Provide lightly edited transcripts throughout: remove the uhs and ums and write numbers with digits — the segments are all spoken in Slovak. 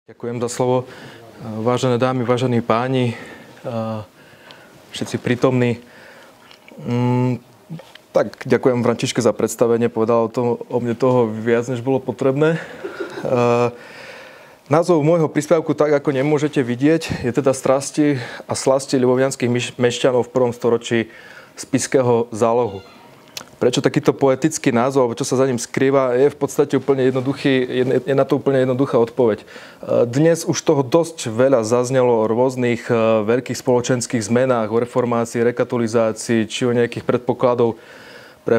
Ďakujem za slovo. Vážené dámy, vážení páni, všetci prítomní. Tak, ďakujem Františke za predstavenie. Povedal o mne toho viac, než bolo potrebné. Názov môjho príspevku, tak ako nemôžete vidieť, je teda Strasti a slasti ľubovňanských mešťanov v 1. storočí Spišského zálohu. Prečo takýto poetický názov, alebo čo sa za ním skrýva, je v podstate úplne jednoduchý, je na to úplne jednoduchá odpoveď. Dnes už toho dosť veľa zaznelo o rôznych veľkých spoločenských zmenách, o reformácii, rekatolizácii, či o nejakých predpokladov pre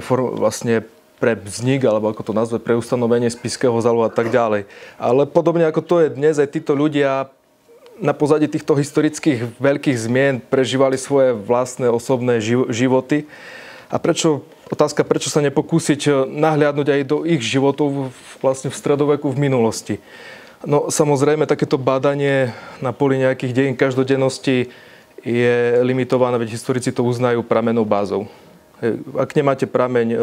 vznik, alebo ako to nazve, pre ustanovenie Spišského zálohu a tak ďalej. Ale podobne ako to je dnes, aj títo ľudia na pozadí týchto historických veľkých zmien prežívali svoje vlastné osobné životy. A otázka, prečo sa nepokúsiť nahliadnúť aj do ich životov vlastne v stredoveku, v minulosti. No samozrejme, takéto bádanie na poli nejakých dejín každodennosti je limitované, veď historici to uznajú pramennou bázou. Ak nemáte prameň,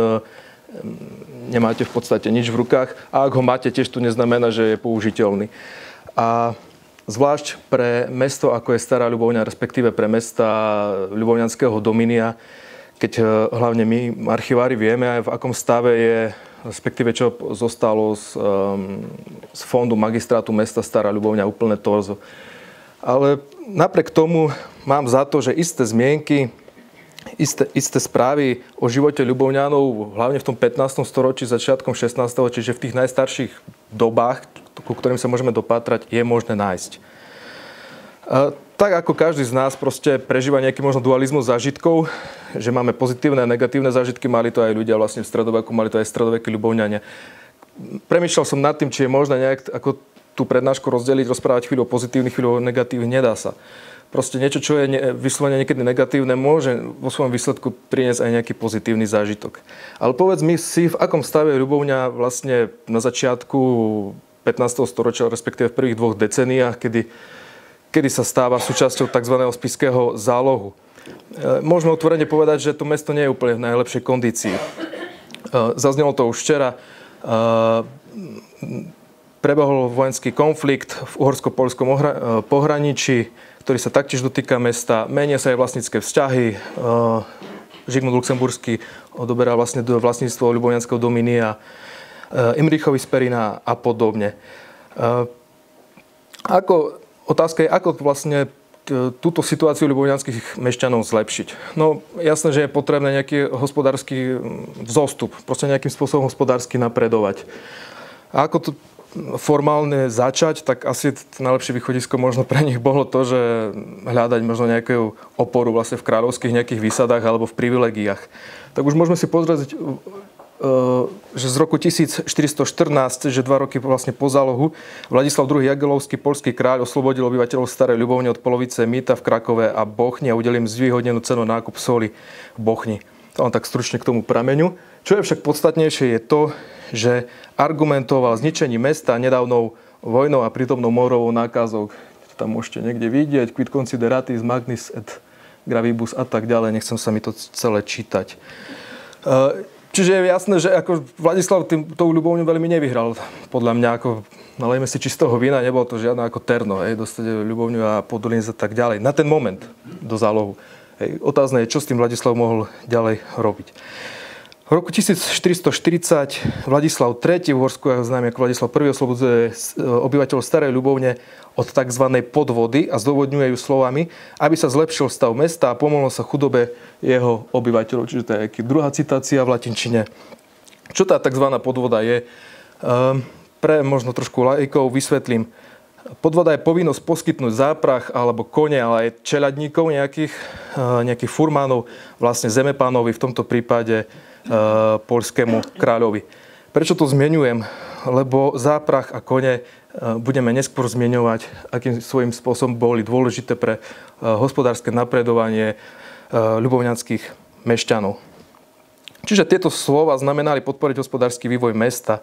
nemáte v podstate nič v rukách, a ak ho máte, tiež to neznamená, že je použiteľný. A zvlášť pre mesto, ako je Stará Ľubovňa, respektíve pre mesta ľubovňanského domínia, keď hlavne my, archivári, vieme aj v akom stave je, respektíve čo zostalo z fondu magistrátu mesta Stará Ľubovňa, úplné torzo. Ale napriek tomu mám za to, že isté zmienky, isté správy o živote Ľubovňanov, hlavne v tom 15. storočí, začiatkom 16., čiže v tých najstarších dobách, ku ktorým sa môžeme dopátrať, je možné nájsť. Tak ako každý z nás proste prežíva nejaký možno dualizmus zážitkov, že máme pozitívne a negatívne zážitky, mali to aj ľudia vlastne v stredoveku, mali to aj stredovekí Ľubovňania. Premýšľal som nad tým, či je možné nejak ako tú prednášku rozdeliť, rozprávať chvíľu o pozitívnych, chvíľu o negatívnych, nedá sa. Proste niečo, čo je vyslovene niekedy negatívne, môže vo svojom výsledku priniesť aj nejaký pozitívny zážitok. Ale povedz mi si, v akom stave je Ľubovňa vlastne na začiatku 15. storočia, respektíve v prvých 2 deceniách, kedy sa stáva súčasťou tzv. Spišského zálohu. Môžeme otvorene povedať, že to mesto nie je úplne v najlepšej kondícii. Zaznelo to už včera. Prebehol vojenský konflikt v uhorsko-poľskom pohraničí, ktorý sa taktiež dotýka mesta. Menia sa aj vlastnícke vzťahy. Žigmund Luxemburský odoberá vlastne vlastníctvo ľubovňanského domínia, Imrichovi z Perína a podobne. Otázka je, ako vlastne túto situáciu ľubovňanských mešťanov zlepšiť. No jasné, že je potrebné nejaký hospodársky vzostup, proste nejakým spôsobom hospodársky napredovať. A ako to formálne začať, tak asi najlepšie východisko možno pre nich bolo to, že hľadať možno nejakú oporu vlastne v kráľovských nejakých výsadách alebo v privilegiách. Tak už môžeme si pozrieť, že z roku 1414, že 2 roky vlastne po zálohu, Vladislav II. Jagelovský, poľský kráľ, oslobodil obyvateľov Starej Ľubovne od polovice mýta v Krakove a Bochni a udelil im zvýhodnenú cenu na nákup soli v Bochni. To len tak stručne k tomu prameňu. Čo je však podstatnejšie je to, že argumentoval zničením mesta nedávnou vojnou a prítomnou morovou nákazou. Tam môžete niekde vidieť, quid consideratis magnis et gravibus a tak ďalej. Nechcem sa mi to celé čítať. Čiže je jasné, že ako Vladislav tou Ľubovňu veľmi nevyhral. Podľa mňa, ako nalejme si čistého vína, nebolo to žiadne ako terno, dostať Ľubovňu a Podolínec a tak ďalej. Na ten moment do zálohu. Otázne je, čo s tým Vladislav mohol ďalej robiť. V roku 1440 Vladislav III. V Uhorsku, známy ako Vladislav I. oslobodzuje obyvateľov Starej Ľubovne od tzv. Podvody a zdôvodňuje ju slovami, aby sa zlepšil stav mesta a pomohlo sa chudobe jeho obyvateľov. Čiže to je druhá citácia v latinčine. Čo tá tzv. Podvoda je? Pre možno trošku laikov vysvetlím. Podvoda je povinnosť poskytnúť záprach alebo kone, ale aj čeľadníkov, nejakých furmánov, vlastne zemepánovi, v tomto prípade poľskému kráľovi. Prečo to zmieňujem? Lebo záprach a kone budeme neskôr zmieňovať, akým svojím spôsobom boli dôležité pre hospodárske napredovanie ľubovňanských mešťanov. Čiže tieto slova znamenali podporiť hospodársky vývoj mesta.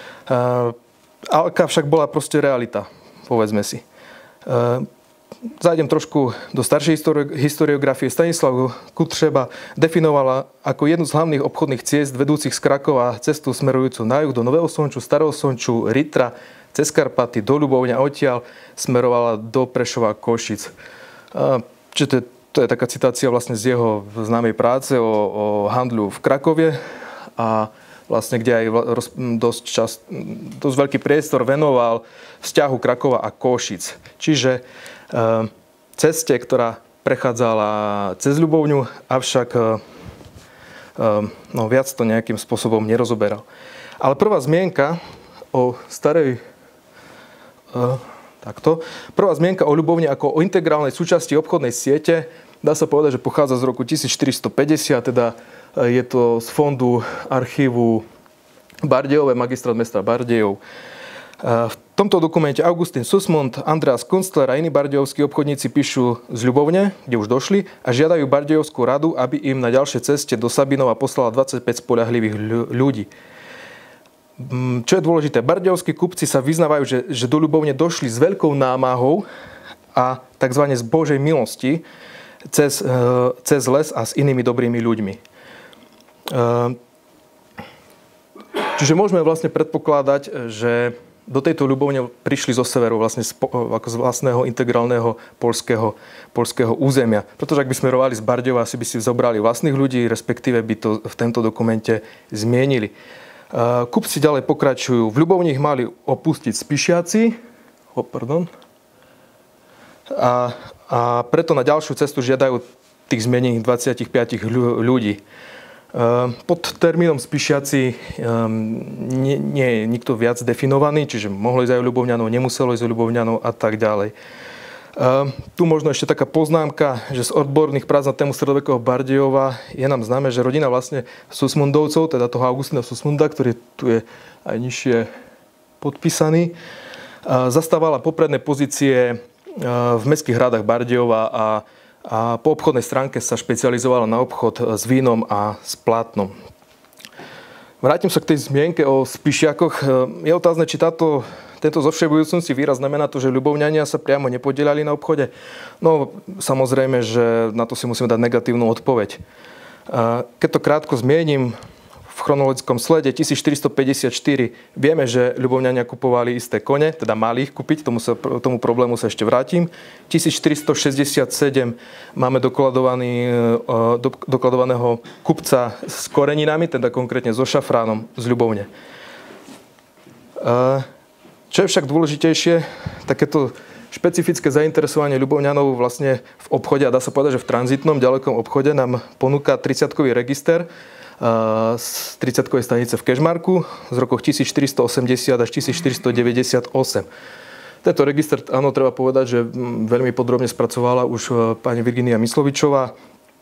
Aká však bola proste realita, povedzme si. Zájdem trošku do staršej historiografie. Stanislav Kutřeba definovala ako jednu z hlavných obchodných ciest vedúcich z Krakova cestu smerujúcu na juh do Nového Sonču, Starého Sonču, Ritra, cez Karpaty do Ľubovne a odtiaľ smerovala do Prešova a Košic. Čiže to je taká citácia vlastne z jeho známej práce o handľu v Krakovie a vlastne kde aj dosť veľký priestor venoval vzťahu Krakova a Košic. Čiže ceste, ktorá prechádzala cez Ľubovňu, avšak viac to nejakým spôsobom nerozoberal. Ale prvá zmienka o Prvá zmienka o Ľubovni ako o integrálnej súčasti obchodnej siete, dá sa povedať, že pochádza z roku 1450, teda je to z fondu archívu Bardejove, magistrát mesta Bardejov. V tomto dokumente Augustín Susmund, Andreas Kunstler a iní bardejovskí obchodníci píšu z Ľubovne, kde už došli, a žiadajú Bardejovskú radu, aby im na ďalšej ceste do Sabinova poslala 25 spoľahlivých ľudí. Čo je dôležité, bardejovskí kupci sa vyznávajú, že do Ľubovne došli s veľkou námahou a tzv. Z Božej milosti cez les a s inými dobrými ľuďmi. Čiže môžeme vlastne predpokladať, že do tejto Ľubovne prišli zo severu vlastne ako z vlastného integrálneho poľského územia. Pretože ak by smerovali z Bardejova, asi by si zobrali vlastných ľudí, respektíve by to v tento dokumente zmienili. Kupci ďalej pokračujú. V Ľubovni ich mali opustiť Spišiaci. A preto na ďalšiu cestu žiadajú tých zmienených 25 ľudí. Pod termínom Spišiaci nie je nikto viac definovaný, čiže mohlo ísť aj o Ľubovňanov, nemuselo ísť o Ľubovňanov a tak ďalej. Tu možno ešte taká poznámka, že z odborných prác na tému stredovekého Bardejova je nám známe, že rodina vlastne Susmundovcov, teda toho Augustína Susmunda, ktorý tu je aj nižšie podpísaný, zastávala popredné pozície v mestských hradách Bardejova a po obchodnej stránke sa špecializovala na obchod s vínom a s plátnom. Vrátim sa k tej zmienke o Spišiakoch. Je otázne, či tento zovšeobujúci výraz znamená to, že Ľubovňania sa priamo nepodielali na obchode. No, samozrejme, že na to si musíme dať negatívnu odpoveď. Keď to krátko zmiením, v chronologickom slede 1454 vieme, že Ľubovňania kupovali isté kone, teda mali ich kúpiť, tomu problému sa ešte vrátim. 1467 máme dokladovaného kupca s koreninami, teda konkrétne so šafránom z Ľubovne. Čo je však dôležitejšie, takéto špecifické zainteresovanie Ľubovňanov vlastne v obchode, a dá sa povedať, že v tranzitnom ďalekom obchode nám ponúka 30-kový register z 30-kovej stanice v Kežmarku z rokov 1480 až 1498. Tento register, áno, treba povedať, že veľmi podrobne spracovala už pani Virginia Myslovičová.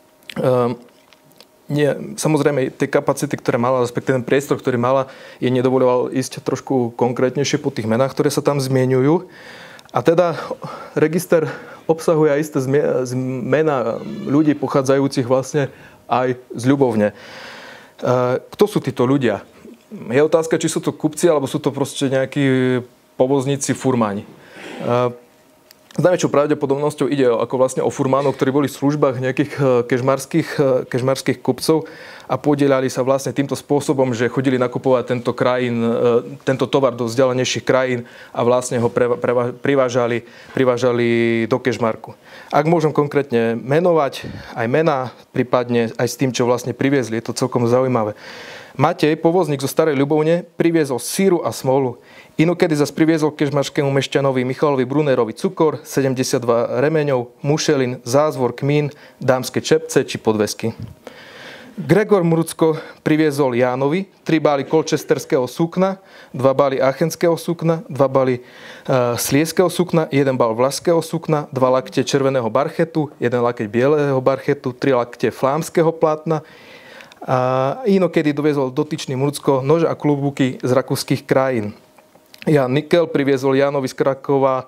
Samozrejme, tie kapacity, ktoré mala, respektíve ten priestor, ktorý mala, jej nedovoľoval ísť trošku konkrétnejšie po tých menách, ktoré sa tam zmieňujú. A teda register obsahuje aj isté mená ľudí pochádzajúcich vlastne aj z Ľubovne. Kto sú títo ľudia? Je otázka, či sú to kupci, alebo sú to proste nejakí povozníci, furmáni. S najväčšou pravdepodobnosťou ide ako vlastne o furmánov, ktorí boli v službách nejakých kežmarských kupcov a podieľali sa vlastne týmto spôsobom, že chodili nakupovať tento tovar do vzdialenejších krajín a vlastne ho privážali do Kežmarku. Ak môžem konkrétne menovať aj mená, prípadne aj s tým, čo vlastne priviezli, je to celkom zaujímavé. Matej, povozník zo Starej Ľubovne, priviezol síru a smolu. Inokedy zas priviezol kežmarskému mešťanovi Michalovi Brunerovi cukor, 72 remeňov, mušelin, zázvor, kmín, dámske čepce či podvesky. Gregor Mrucko priviezol Jánovi 3 bály kolčesterského sukna, 2 bály achenského sukna, 2 bály slieského sukna, 1 bál vlašského sukna, 2 lakte červeného barchetu, 1 lakeť bieleho barchetu, 3 lakte flámskeho plátna. A inokedy doviezol dotyčný Mrucko nože a klobúky z rakúskych krajín. Jan Nikel priviezol Jánovi z Krakova,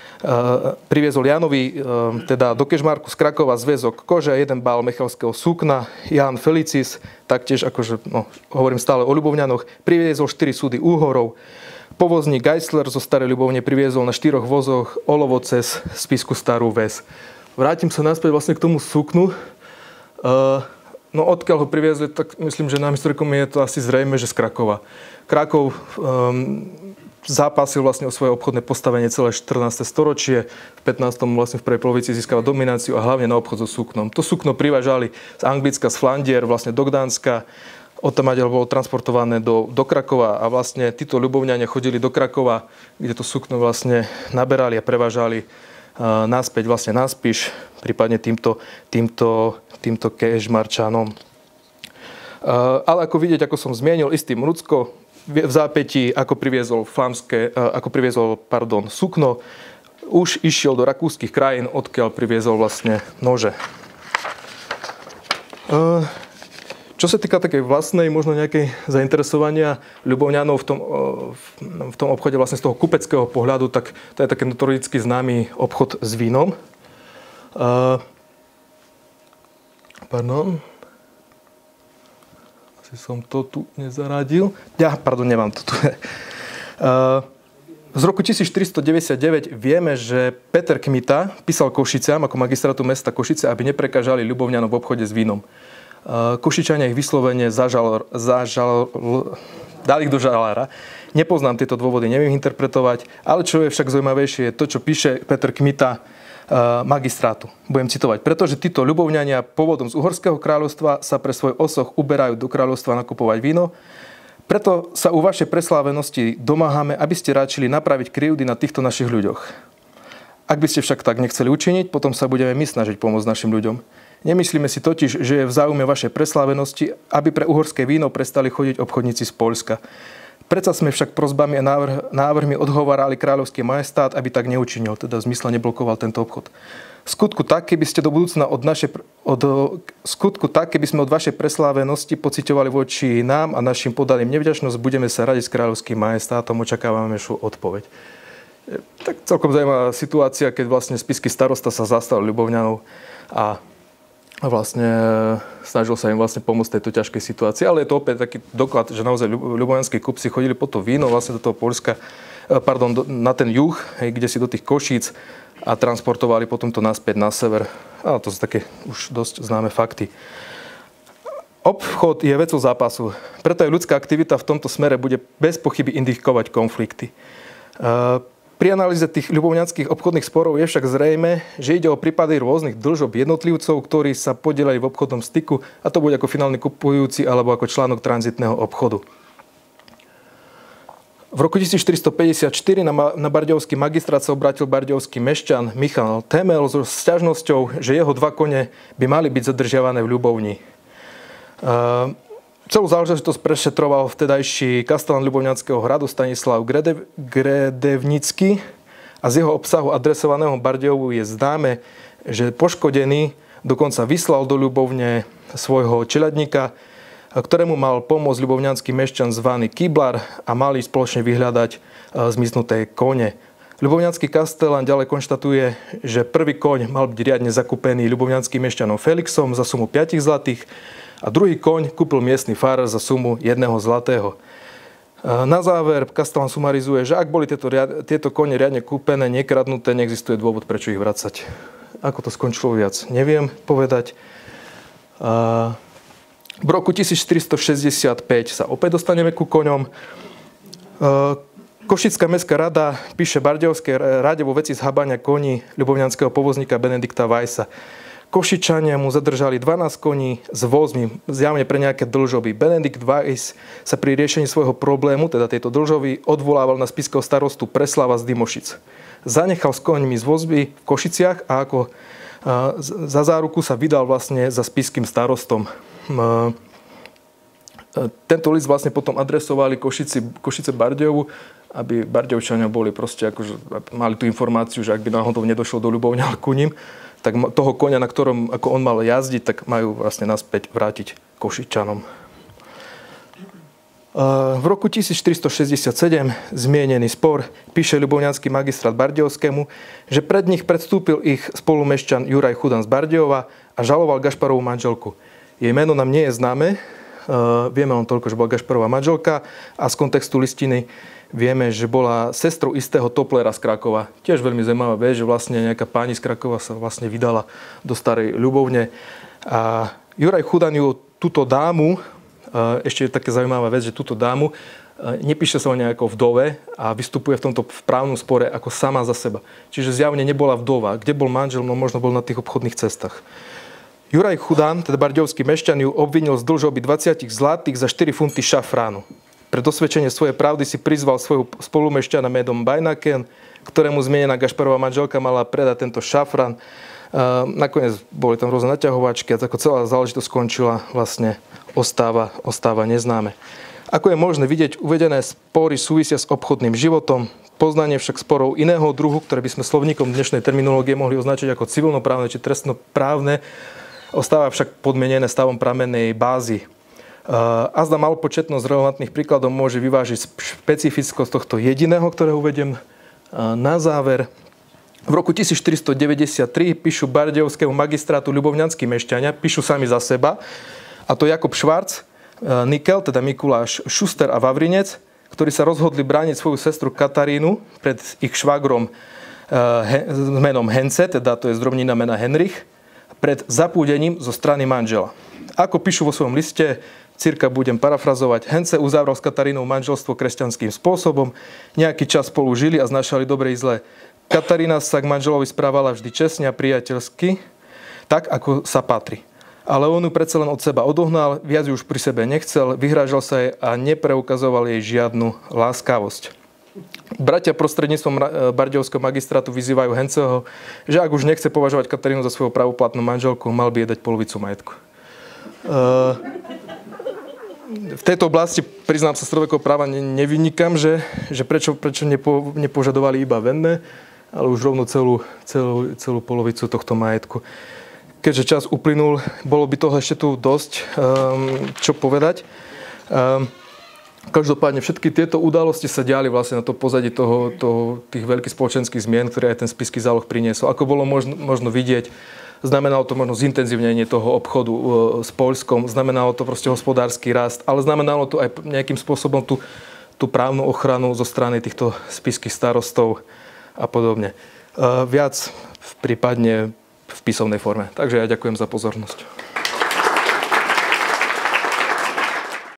teda do Kežmarku z Krakova zväzok kože, 1 bál mechalského sukna. Ján Felicis, taktiež akože, hovorím stále o Ľubovňanoch, priviezol 4 súdy úhorov. Povozník Geisler zo Starej Ľubovne priviezol na 4 vozoch olovo cez Spisku Starú Ves. Vrátim sa naspäť vlastne k tomu suknu. No odkiaľ ho priviezli, tak myslím, že nám historikom je to asi zrejme, že z Krakova. Krakov zápasil vlastne o svoje obchodné postavenie celé 14. storočie. V 15. vlastne v prvej polovici získava domináciu a hlavne na obchod so suknom. To sukno privážali z Anglicka, z Flandier, vlastne do Gdánska. Odtiaľ bolo transportované do Krakova a vlastne títo ľubovňania chodili do Krakova, kde to sukno vlastne naberali a prevážali naspäť vlastne na Spiš, prípadne týmto kežmarčanom. Ale ako vidieť, ako som zmienil, istý Mrucko v zápätí, ako priviezol sukno, už išiel do rakúskych krajín, odkiaľ priviezol vlastne nože. Čo sa týka takej vlastnej, možno nejakej zainteresovania Ľubovňanov v tom obchode vlastne z toho kupeckého pohľadu, tak to je taký notoricky známy obchod s vínom. Asi som to tu nezaradil. Nemám to tu. Z roku 1499 vieme, že Peter Kmita písal Košiciam ako magistrátu mesta Košice, aby neprekážali Ľubovňanom v obchode s vínom. Košičania ich vyslovene dali ich do žalára. Nepoznám tieto dôvody, neviem interpretovať, ale čo je však zaujímavejšie, je to, čo píše Peter Kmita magistrátu. Budem citovať. Pretože títo Ľubovňania pôvodom z Uhorského kráľovstva sa pre svoj osoch uberajú do kráľovstva nakupovať víno. Preto sa u vašej preslávenosti domáhame, aby ste ráčili napraviť krivdy na týchto našich ľuďoch. Ak by ste však tak nechceli učiniť, potom sa budeme my snažiť pomôcť našim ľuďom. Nemyslíme si totiž, že je v záujme vašej preslávenosti, aby pre uhorské víno prestali chodiť obchodníci z Poľska. Predsa sme však prosbami a návrhmi odhovárali kráľovský majestát, aby tak neučinil, teda v zmysle neblokoval tento obchod. V skutku tak, keby ste do budúcna keby sme od vašej preslávenosti pociťovali voči nám a našim podaným nevďačnosť, budeme sa radiť s kráľovským majestátom, očakávame našu odpoveď. Tak celkom zaujímavá situácia, keď vlastne spišský starosta sa zastal Ľubovňanov a vlastne snažil sa im vlastne pomôcť tejto ťažkej situácii. Ale je to opäť taký doklad, že naozaj ľubovňanskí kupci chodili po to víno vlastne do toho Poľska, na ten juh, kde si do tých Košíc a transportovali potom to naspäť na sever. A to sú také už dosť známe fakty. Obchod je vecou zápasu. Preto aj ľudská aktivita v tomto smere bude bez pochyby indikovať konflikty. Pri analýze tých ľubovňanských obchodných sporov je však zrejme, že ide o prípady rôznych dĺžob jednotlivcov, ktorí sa podieľajú v obchodnom styku, a to buď ako finálny kupujúci alebo ako článok tranzitného obchodu. V roku 1454 na bardejovský magistrát sa obrátil bardejovský mešťan Michal Temel so sťažnosťou, že jeho 2 kone by mali byť zadržiavané v Ľubovni. Celú záležitosť prešetroval vtedajší kastelán Ľubovňanského hradu Stanislav Gredevnický a z jeho obsahu adresovaného Bardejovu je známe, že poškodený dokonca vyslal do Ľubovne svojho čeľadníka, ktorému mal pomôcť ľubovňanský mešťan zvaný Kyblar a mali spoločne vyhľadať zmiznuté kone. Ľubovňanský kastelán ďalej konštatuje, že prvý koň mal byť riadne zakúpený ľubovňanským mešťanom Felixom za sumu 5 zlatých, a druhý koň kúpil miestny farár za sumu 1 zlatého. Na záver kastelán sumarizuje, že ak boli tieto kone riadne kúpené, nekradnuté, neexistuje dôvod, prečo ich vracať. Ako to skončilo viac, neviem povedať. V roku 1465 sa opäť dostaneme ku koňom. Košická mestská rada píše Bardejovskej rade vo veci zhabania koní ľubovňanského povozníka Benedikta Weissa. Košičania mu zadržali 12 koní s vozmi, zjavne pre nejaké dĺžoby. Benedikt Weiss sa pri riešení svojho problému, teda tejto dĺžovy, odvolával na spišského starostu Preslava z Dymošic. Zanechal s koňmi z vozby v Košiciach a ako za záruku sa vydal vlastne za spišským starostom. Tento list vlastne potom adresovali Košice Bardejovu, aby Bardejovčania boli proste akože mali tú informáciu, že ak by náhodou nedošlo do Ľubovňa ku ním, tak toho koňa, na ktorom ako on mal jazdiť, tak majú vlastne naspäť vrátiť Košičanom. V roku 1467 zmienený spor píše ľubovňanský magistrát Bardejovskému, že pred nich predstúpil ich spolumešťan Juraj Chudan z Bardejova a žaloval Gašparovú manželku. Jej meno nám nie je známe, vieme len toľko, že bola Gašparová manželka a z kontextu listiny vieme, že bola sestrou istého Toplera z Krakova. Tiež veľmi zaujímavá vec, že vlastne nejaká pani z Krakova sa vlastne vydala do starej Ľubovne. A Juraj Chudan túto dámu, ešte je také zaujímavá vec, že túto dámu nepíše sa o nejakou vdove a vystupuje v tomto právnom spore ako sama za seba. Čiže zjavne nebola vdova. Kde bol manžel, no možno bol na tých obchodných cestách. Juraj Chudán, teda bardejovský mešťan, ju obvinil z dlžoby 20 zlatých za 4 funty šafránu. Pre dosvedčenie svojej pravdy si prizval svojho spolumešťana menom Bajnaken, ktorému zmienená Gašparová manželka mala predať tento šafrán. Nakoniec boli tam rôzne naťahovačky a tako celá záležitosť skončila, vlastne ostáva neznáme. Ako je možné vidieť, uvedené spory súvisia s obchodným životom, poznanie však sporov iného druhu, ktoré by sme slovníkom dnešnej terminológie mohli označiť ako civilnoprávne či trestnoprávne, ostáva však podmienené stavom pramennej bázy. Azda malopočetnosť relevantných príkladov môže vyvážiť špecifickosť tohto jediného, ktorého uvediem na záver. V roku 1493 píšu bardejovskému magistrátu ľubovňanskí mešťania, píšu sami za seba, a to Jakub Švarc, Nikel, teda Mikuláš Šuster a Vavrinec, ktorí sa rozhodli brániť svoju sestru Katarínu pred ich švagrom s menom Hence, teda to je zdrobnina mena Henrich, pred zapúdením zo strany manžela. Ako píšu vo svojom liste, cirka budem parafrazovať, Hence uzavrel s Katarínou manželstvo kresťanským spôsobom, nejaký čas spolu žili a znášali dobre i zlé. Katarína sa k manželovi správala vždy čestne a priateľsky, tak ako sa patrí. Ale on ju predsa len od seba odohnal, viac ju už pri sebe nechcel, vyhrážal sa jej a nepreukazoval jej žiadnu láskavosť. Bratia prostredníctvom bardejovského magistrátu vyzývajú Henceho, že ak už nechce považovať Katarínu za svoju pravoplatnú manželku, mal by jej dať polovicu majetku. V tejto oblasti, priznám sa, stredovekého práva nevynikam, že prečo nepožadovali iba venné, ale už rovno celú polovicu tohto majetku. Keďže čas uplynul, bolo by toho ešte tu dosť čo povedať. Každopádne všetky tieto udalosti sa diali vlastne na to pozadí tých veľkých spoločenských zmien, ktoré aj ten spisský záloh priniesol. Ako bolo možno vidieť, znamenalo to možno zintenzívnenie toho obchodu s Poľskom, znamenalo to proste hospodársky rast, ale znamenalo to aj nejakým spôsobom tú právnu ochranu zo strany týchto spišských starostov a podobne. Viac prípadne v písomnej forme. Takže ja ďakujem za pozornosť.